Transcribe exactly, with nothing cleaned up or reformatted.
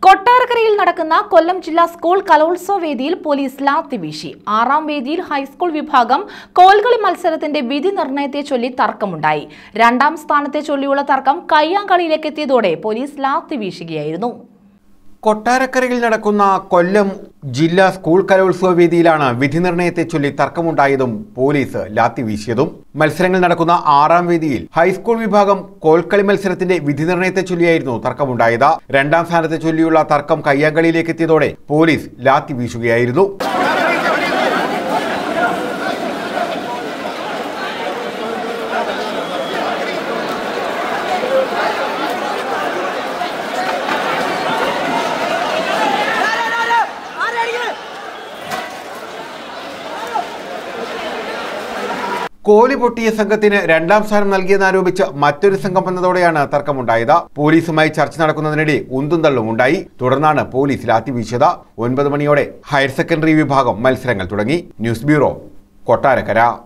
കൊട്ടാരക്കരയിൽ നടക്കുന്ന കൊല്ലം ജില്ലാ സ്കൂൾ കലോത്സവ വേദിയിൽ പോലീസ് ലാത്തി വീശി. ആറാം വേദിയിൽ ഹൈസ്കൂൾ വിഭാഗം കോൽകളി മത്സരത്തിന്റെ വിധി നിർണയത്തെ ചൊല്ലി തർക്കമുണ്ടായി. രണ്ടാം സ്ഥാനത്തെ ചൊല്ലിയുള്ള തർക്കം കയ്യാങ്കളിയിലേക്ക് എത്തിയതോടെ പോലീസ് ലാത്തി വീശുകയായിരുന്നു. കൊട്ടാരക്കരയിൽ നടക്കുന്ന കൊല്ലം ജില്ലാ സ്കൂൾ കലോത്സവ വേദിയിലാണ് വിധി നിർണയത്തെ ചൊല്ലി തർക്കമുണ്ടായതും പോലീസ് ലാത്തി വീശിയതും. മത്സരങ്ങൾ നടക്കുന്ന ആറാം വേദിയിൽ ഹൈസ്കൂൾ വിഭാഗം കോൽക്കളി മത്സരത്തിന്റെ വിധി നിർണയത്തെ ചൊല്ലിയായിരുന്നു തർക്കമുണ്ടായത്. രണ്ടാം സ്ഥാനത്തെ ചൊല്ലിയുള്ള തർക്കം കയ്യാങ്കളിയിലേക്ക് എത്തിയതോടെ പോലീസ് ലാത്തി വീശുകയായിരുന്നു. കോലി പൊട്ടിയ സംഘത്തിന് രണ്ടാം സ്ഥാനം നൽകിയെന്നാരോപിച്ച് മറ്റൊരു സംഘം വന്നതോടെയാണ് തർക്കമുണ്ടായത്. പോലീസുമായി ചർച്ച നടക്കുന്നതിനിടെ ഉന്തും തള്ളും ഉണ്ടായി. തുടർന്നാണ് പോലീസ് ലാത്തി വീശിയത്. ഒൻപത് മണിയോടെ ഹയർ സെക്കൻഡറി വിഭാഗം മത്സരങ്ങൾ തുടങ്ങി. News bureau, Kottarakkara.